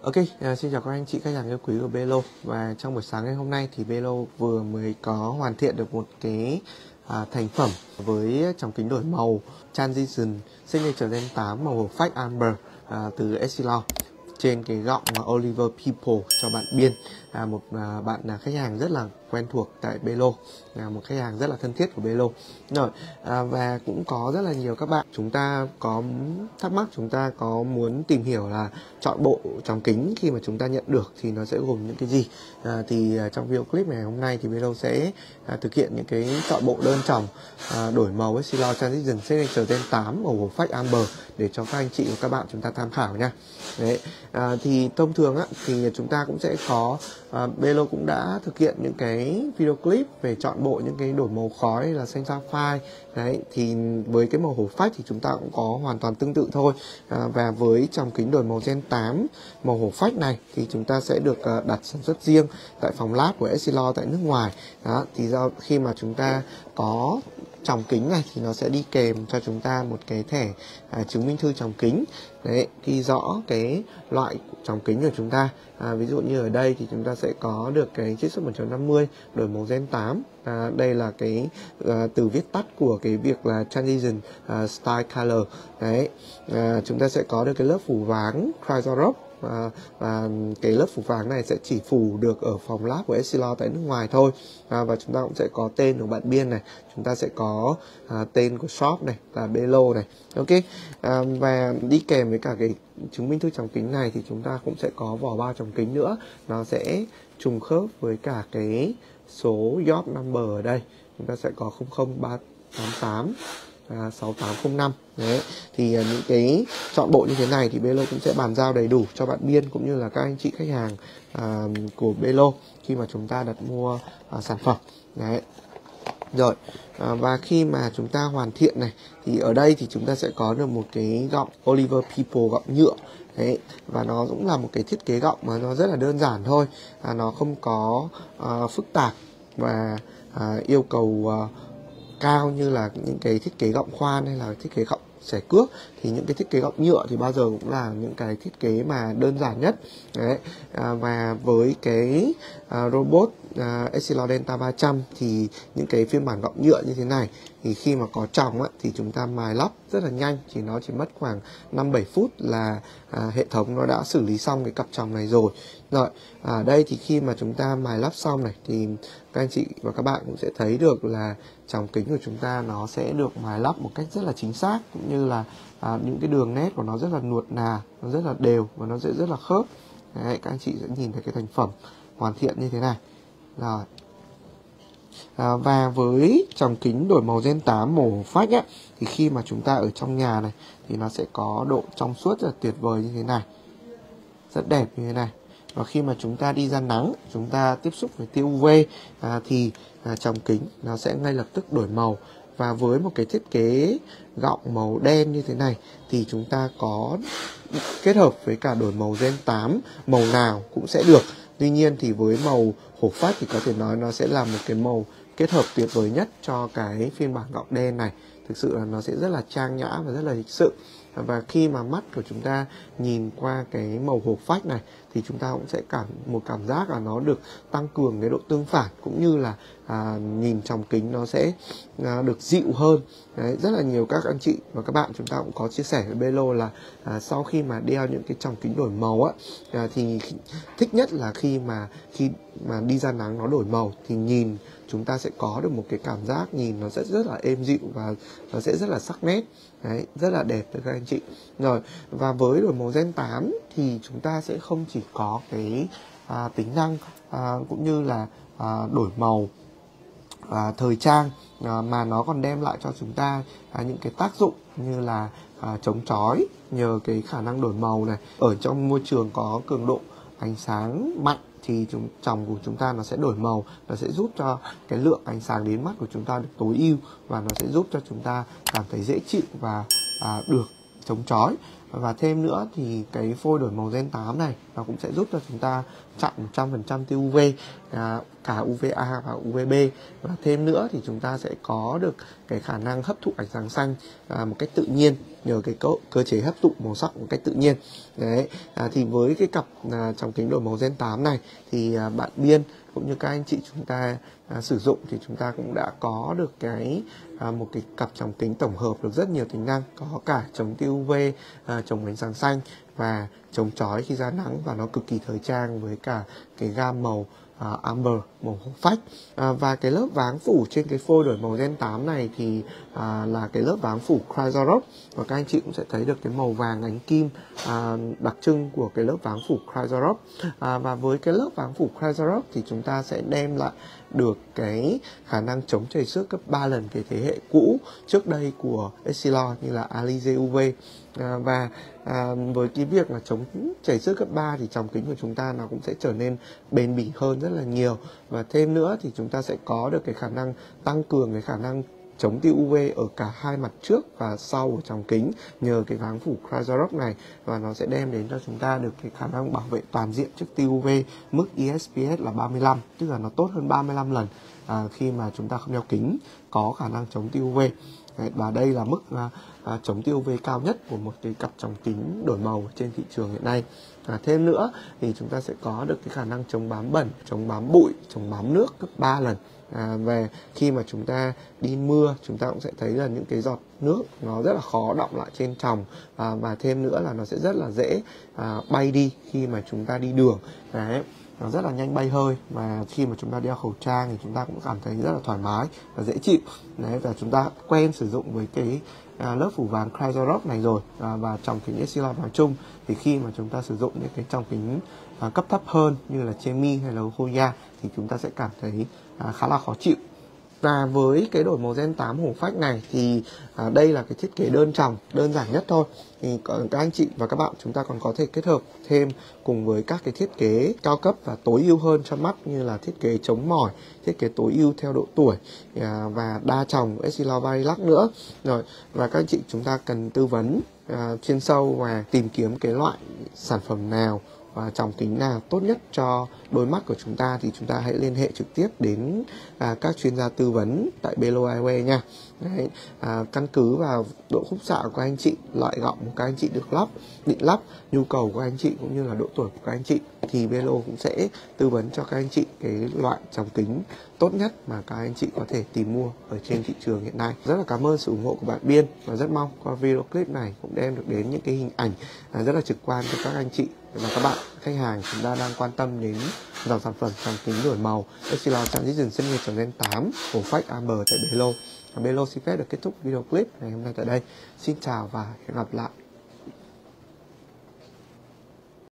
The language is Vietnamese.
Ok, xin chào các anh chị khách hàng yêu quý của Belo. Và trong buổi sáng ngày hôm nay thì Belo vừa mới có hoàn thiện được một cái thành phẩm với tròng kính đổi màu Transition Signature Gen 8 màu hổ phách Amber từ Essilor trên cái gọng Oliver People cho bạn Biên, một bạn khách hàng rất là quen thuộc tại Belo, một khách hàng rất là thân thiết của Belo. Rồi, và cũng có rất là nhiều các bạn chúng ta có thắc mắc, chúng ta có muốn tìm hiểu là chọn bộ tròng kính khi mà chúng ta nhận được thì nó sẽ gồm những cái gì. Thì trong video clip này hôm nay thì Belo sẽ thực hiện những cái chọn bộ đơn tròng đổi màu Essilor Transition Signature Gen 8 màu hổ phách Amber để cho các anh chị và các bạn chúng ta tham khảo nha. Đấy, thì thông thường thì chúng ta cũng sẽ có Belo cũng đã thực hiện những cái video clip về chọn bộ những cái đổi màu khói là xanh sapphire. Đấy, thì với cái màu hổ phách thì chúng ta cũng có hoàn toàn tương tự thôi. Và với tròng kính đổi màu Gen 8 màu hổ phách này thì chúng ta sẽ được đặt sản xuất riêng tại phòng lab của Essilor tại nước ngoài. Đó, thì khi mà chúng ta có tròng kính này thì nó sẽ đi kèm cho chúng ta một cái thẻ chứng minh thư tròng kính. Đấy, ghi rõ cái loại tròng kính của chúng ta. Ví dụ như ở đây thì chúng ta sẽ có được cái chiết xuất 1.50 đổi màu Gen 8. Đây là cái từ viết tắt của cái việc là Transition Style Color. Đấy, chúng ta sẽ có được cái lớp phủ váng Cryolog. Và cái lớp phủ vàng này sẽ chỉ phủ được ở phòng lab của Essilor tại nước ngoài thôi. Và chúng ta cũng sẽ có tên của bạn Biên này, chúng ta sẽ có tên của shop này là Belo này. Ok, và đi kèm với cả cái chứng minh thư tròng kính này thì chúng ta cũng sẽ có vỏ bao tròng kính nữa, nó sẽ trùng khớp với cả cái số yacht number ở đây. Chúng ta sẽ có 00388 6805. Đấy, thì những cái chọn bộ như thế này thì Belo cũng sẽ bàn giao đầy đủ cho bạn Biên cũng như là các anh chị khách hàng của Belo khi mà chúng ta đặt mua sản phẩm. Đấy. Rồi, và khi mà chúng ta hoàn thiện này thì ở đây thì chúng ta sẽ có được một cái gọng Oliver People, gọng nhựa. Đấy, và nó cũng là một cái thiết kế gọng mà nó rất là đơn giản thôi, nó không có phức tạp và yêu cầu cao như là những cái thiết kế gọng khoan hay là thiết kế gọng xẻ cước. Thì những cái thiết kế gọng nhựa thì bao giờ cũng là những cái thiết kế mà đơn giản nhất. Đấy, và với cái robot Essilor Delta 300 thì những cái phiên bản gọng nhựa như thế này thì khi mà có tròng thì chúng ta mài lắp rất là nhanh, nó chỉ mất khoảng 5-7 phút là hệ thống nó đã xử lý xong cái cặp tròng này rồi. Rồi, ở đây thì khi mà chúng ta mài lắp xong này thì các anh chị và các bạn cũng sẽ thấy được là tròng kính của chúng ta nó sẽ được mài lắp một cách rất là chính xác, cũng như là những cái đường nét của nó rất là nuột nà, nó rất là đều và nó sẽ rất là khớp. Đấy, các anh chị sẽ nhìn thấy cái thành phẩm hoàn thiện như thế này. Rồi, và với tròng kính đổi màu Gen 8 màu hổ phách thì khi mà chúng ta ở trong nhà này thì nó sẽ có độ trong suốt rất là tuyệt vời như thế này, rất đẹp như thế này. Và khi mà chúng ta đi ra nắng, chúng ta tiếp xúc với tia UV thì tròng kính nó sẽ ngay lập tức đổi màu. Và với một cái thiết kế gọng màu đen như thế này thì chúng ta có kết hợp với cả đổi màu Gen 8 màu nào cũng sẽ được. Tuy nhiên thì với màu hổ phách thì có thể nói nó sẽ là một cái màu kết hợp tuyệt vời nhất cho cái phiên bản gọng đen này. Thực sự là nó sẽ rất là trang nhã và rất là lịch sự. Và khi mà mắt của chúng ta nhìn qua cái màu hổ phách này thì chúng ta cũng sẽ một cảm giác là nó được tăng cường cái độ tương phản, cũng như là nhìn tròng kính nó sẽ được dịu hơn. Đấy, rất là nhiều các anh chị và các bạn chúng ta cũng có chia sẻ với Belo là sau khi mà đeo những cái tròng kính đổi màu thì thích nhất là khi mà đi ra nắng nó đổi màu thì nhìn chúng ta sẽ có được một cái cảm giác nhìn nó sẽ rất là êm dịu và nó sẽ rất là sắc nét. Đấy, rất là đẹp với các anh chị. Rồi, và với đổi màu Gen 8 thì chúng ta sẽ không chỉ có cái tính năng cũng như là đổi màu thời trang mà nó còn đem lại cho chúng ta những cái tác dụng như là chống chói nhờ cái khả năng đổi màu này. Ở trong môi trường có cường độ ánh sáng mạnh thì tròng của chúng ta nó sẽ đổi màu, nó sẽ giúp cho cái lượng ánh sáng đến mắt của chúng ta được tối ưu và nó sẽ giúp cho chúng ta cảm thấy dễ chịu và được chống chói. Và thêm nữa thì cái phôi đổi màu Gen 8 này nó cũng sẽ giúp cho chúng ta chặn 100% tia UV, cả UVA và UVB. Và thêm nữa thì chúng ta sẽ có được cái khả năng hấp thụ ánh sáng xanh một cách tự nhiên nhờ cái cơ chế hấp thụ màu sắc một cách tự nhiên. Đấy, thì với cái cặp tròng kính đổi màu Gen 8 này thì bạn Biên cũng như các anh chị chúng ta sử dụng thì chúng ta cũng đã có được một cái cặp tròng kính tổng hợp được rất nhiều tính năng, có cả chống tia UV, chống ánh sáng xanh và chống chói khi ra nắng, và nó cực kỳ thời trang với cả cái gam màu amber, màu hổ phách. Và cái lớp váng phủ trên cái phôi đổi màu Gen 8 này thì là cái lớp váng phủ Cryzarok, và các anh chị cũng sẽ thấy được cái màu vàng ánh kim đặc trưng của cái lớp váng phủ Cryzarok. Và với cái lớp váng phủ Cryzarok thì chúng ta sẽ đem lại được cái khả năng chống chảy xước gấp 3 lần cái thế hệ cũ trước đây của Essilor như là Alize UV. Và với cái việc là chống chảy xước gấp 3 thì tròng kính của chúng ta nó cũng sẽ trở nên bền bỉ hơn rất là nhiều. Và thêm nữa thì chúng ta sẽ có được cái khả năng tăng cường cái khả năng chống tia UV ở cả hai mặt trước và sau của tròng kính nhờ cái váng phủ Cryzarok này, và nó sẽ đem đến cho chúng ta được cái khả năng bảo vệ toàn diện trước tia UV mức ESPS là 35, tức là nó tốt hơn 35 lần khi mà chúng ta không đeo kính có khả năng chống tia UV. Và đây là mức chống tia UV cao nhất của một cái cặp tròng kính đổi màu trên thị trường hiện nay. Thêm nữa thì chúng ta sẽ có được cái khả năng chống bám bẩn, chống bám bụi, chống bám nước gấp 3 lần. Về khi mà chúng ta đi mưa, chúng ta cũng sẽ thấy là những cái giọt nước nó rất là khó đọng lại trên tròng, và thêm nữa là nó sẽ rất là dễ bay đi khi mà chúng ta đi đường. Đấy, nó rất là nhanh bay hơi, và khi mà chúng ta đeo khẩu trang thì chúng ta cũng cảm thấy rất là thoải mái và dễ chịu. Đấy, và chúng ta quen sử dụng với cái lớp phủ vàng Cryzarok này rồi, và tròng kính Essilor nói chung thì khi mà chúng ta sử dụng những cái tròng kính cấp thấp hơn như là Chemi hay là Hoya thì chúng ta sẽ cảm thấy khá là khó chịu. Và với cái đổi màu Gen 8 hổ phách này thì đây là cái thiết kế đơn tròng đơn giản nhất thôi. Thì các anh chị và các bạn chúng ta còn có thể kết hợp thêm cùng với các cái thiết kế cao cấp và tối ưu hơn cho mắt, như là thiết kế chống mỏi, thiết kế tối ưu theo độ tuổi và đa tròng Essilor Varilac nữa. Rồi, và các anh chị chúng ta cần tư vấn chuyên sâu và tìm kiếm cái loại sản phẩm nào và tròng kính nào tốt nhất cho đôi mắt của chúng ta thì chúng ta hãy liên hệ trực tiếp đến các chuyên gia tư vấn tại Belo Eyewear nha. Đấy, căn cứ vào độ khúc xạ của các anh chị, loại gọng của các anh chị được định lắp, nhu cầu của các anh chị cũng như là độ tuổi của các anh chị thì Belo cũng sẽ tư vấn cho các anh chị cái loại tròng kính tốt nhất mà các anh chị có thể tìm mua ở trên thị trường hiện nay. Rất là cảm ơn sự ủng hộ của bạn Biên, và rất mong qua video clip này cũng đem được đến những cái hình ảnh rất là trực quan cho các anh chị và các bạn khách hàng chúng ta đang quan tâm đến dòng sản phẩm tròng kính đổi màu Essilor Transition Signature Gen 8 hổ phách Amber tại Belo. Belo xin phép được kết thúc video clip ngày hôm nay tại đây. Xin chào và hẹn gặp lại.